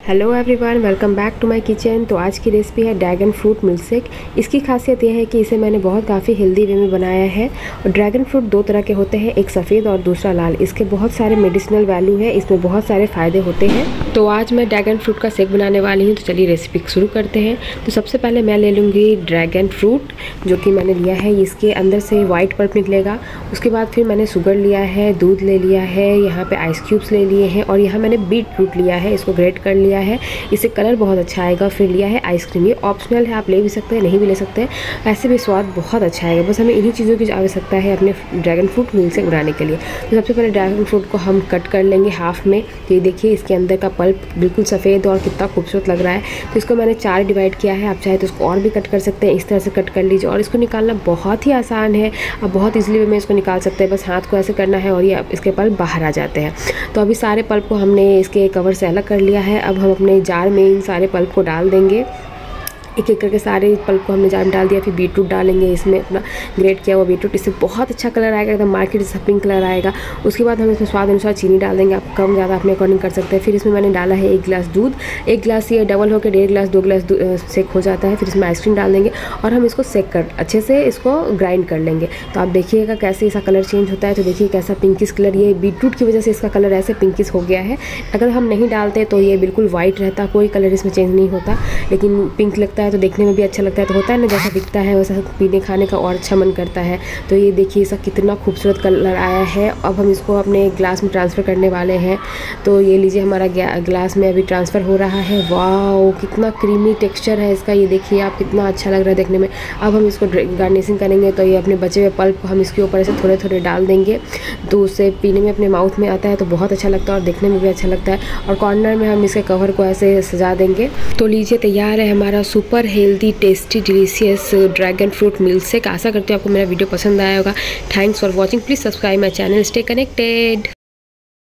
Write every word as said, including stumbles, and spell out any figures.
Hello everyone, welcome back to my kitchen. तो आज की रेसिपी है ड्रैगन फ्रूट मिल्कशेक। इसकी खासियत यह है कि इसे मैंने बहुत काफ़ी हेल्दी वे में बनाया है। और ड्रैगन फ्रूट दो तरह के होते हैं, एक सफ़ेद और दूसरा लाल। इसके बहुत सारे मेडिसिनल वैल्यू है, इसमें बहुत सारे फ़ायदे होते हैं। तो आज मैं ड्रैगन फ्रूट का शेक बनाने वाली हूँ। तो चलिए रेसिपी शुरू करते हैं। तो सबसे पहले मैं ले लूँगी ड्रैगन फ्रूट, जो कि मैंने लिया है। इसके अंदर से वाइट पल्प निकलेगा। उसके बाद फिर मैंने शुगर लिया है, दूध ले लिया है, यहाँ पे आइस क्यूब्स ले लिए हैं और यहाँ मैंने बीट रूट लिया है, इसको ग्रेट कर लिया है। इससे कलर बहुत अच्छा आएगा। फिर लिया है आइसक्रीम, ये ऑप्शनल है, आप ले भी सकते हैं, नहीं भी ले सकते हैं, ऐसे भी स्वाद बहुत अच्छा आएगा। बस हमें इन्हीं चीज़ों की आवश्यकता है अपने ड्रैगन फ्रूट मिल्कशेक बनाने के लिए। तो सबसे पहले ड्रैगन फ्रूट को हम कट कर लेंगे हाफ में। तो ये देखिए, इसके अंदर का पल्प बिल्कुल सफ़ेद और कितना खूबसूरत लग रहा है। तो इसको मैंने चार डिवाइड किया है। आप चाहे तो इसको और भी कट कर सकते हैं, इस तरह से कट कर लीजिए। और इसको निकालना बहुत ही आसान है, आप बहुत ईजिली वे में इसको निकाल सकते हैं। बस हाथ को ऐसे करना है और ये इसके पल्प बाहर आ जाते हैं। तो अभी सारे पल्प को हमने इसके कवर से अलग कर लिया है। अब हम अपने जार में इन सारे पल्प को डाल देंगे। एक एक करके सारे पल्प को हमने जार में डाल दिया। फिर बीट रूट डालेंगे, इसमें अपना ग्रेट किया हुआ बीट रूट, इससे बहुत अच्छा कलर आएगा, एकदम मार्केट जैसा पिंक कलर आएगा। उसके बाद हम इसमें स्वाद अनुसार चीनी डाल देंगे, आप कम ज़्यादा अपने अकॉर्डिंग कर सकते हैं। फिर इसमें मैंने डाला है एक गिलास दूध। एक गिलास ये डबल होकर डेढ़ गिलास दो गिलास सेक हो जाता है। फिर इसमें आइसक्रीम डाल देंगे और हम इसको सेक कर अच्छे से इसको ग्राइंड कर लेंगे। तो आप देखिएगा कैसे इसका कलर चेंज होता है। तो देखिए कैसा पिंकिश कलर, ये बीट रूट की वजह से इसका कलर ऐसे पिंकिश हो गया है। अगर हम नहीं डालते तो ये बिल्कुल वाइट रहता, कोई कलर इसमें चेंज नहीं होता, लेकिन पिंक लगता है तो देखने में भी अच्छा लगता है। तो होता है ना, जैसा दिखता है वैसा पीने खाने का और अच्छा मन करता है। तो ये देखिए इसका कितना खूबसूरत कलर आया है। अब हम इसको अपने ग्लास में ट्रांसफ़र करने वाले हैं। तो ये लीजिए, हमारा ग्लास में अभी ट्रांसफ़र हो रहा है। वाओ, कितना क्रीमी टेक्सचर है इसका, ये देखिए आप, कितना अच्छा लग रहा है देखने में। अब हम इसको गार्निशिंग करेंगे। तो ये अपने बचे हुए पल्प हम इसके ऊपर से थोड़े थोड़े डाल देंगे। तो उससे पीने में अपने माउथ में आता है तो बहुत अच्छा लगता है और देखने में भी अच्छा लगता है। और कॉर्नर में हम इसके कवर को ऐसे सजा देंगे। तो लीजिए, तैयार है हमारा super healthy tasty delicious dragon fruit milkshake. आशा करते हैं आपको मेरा वीडियो पसंद आया होगा। Thanks for watching. Please subscribe my channel, stay connected.